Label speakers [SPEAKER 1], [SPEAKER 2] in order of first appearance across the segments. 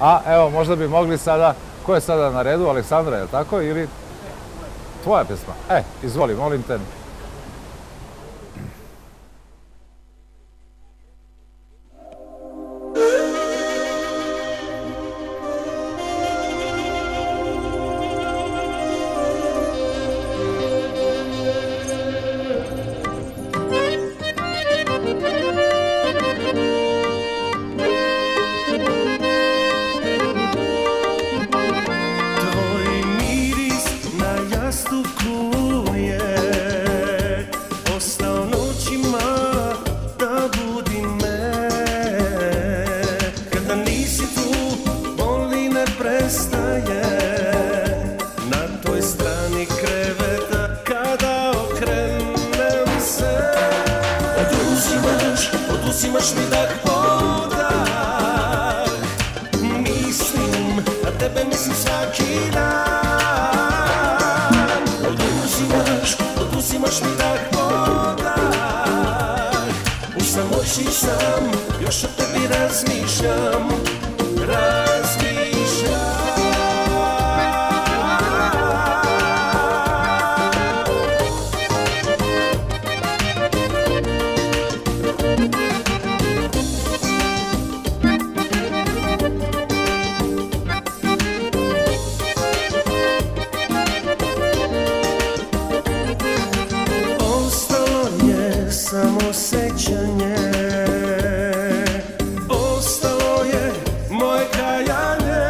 [SPEAKER 1] A evo, možda bi mogli sada, ko je sada na redu, Aleksandra, je li tako, ili tvoja pesma? Izvoli, molim te.
[SPEAKER 2] Oduzimaš mi dah podah, mislim na tebe, mislim svaki dan. Oduzimaš mi dah podah, u samoći sam, još o tebi razmišljam. Samo sećanje, ostalo je moje kajanje.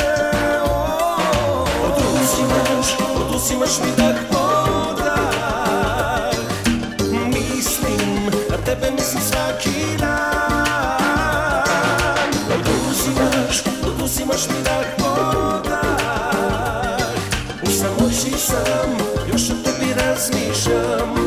[SPEAKER 2] Oduzimaš mi dah podah, mislim na tebe, mislim svaki dan. Oduzimaš mi dah podah, u samoći sam, još o tebi razmišljam.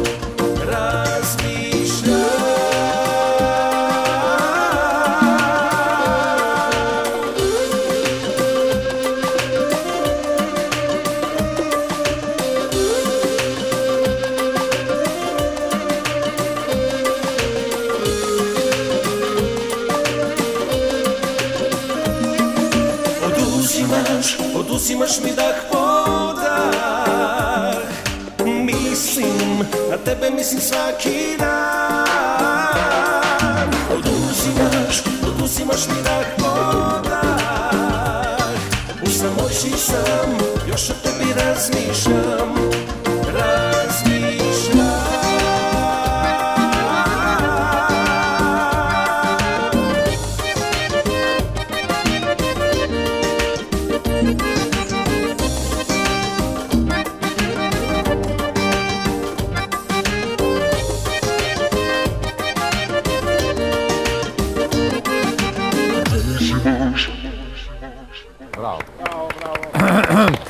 [SPEAKER 2] Oduzimaš mi dah podah, mislim na tebe, mislim svaki dan. Oduzimaš mi dah podah, u samoći sam, još o tebi razmišljam.
[SPEAKER 1] Bravo.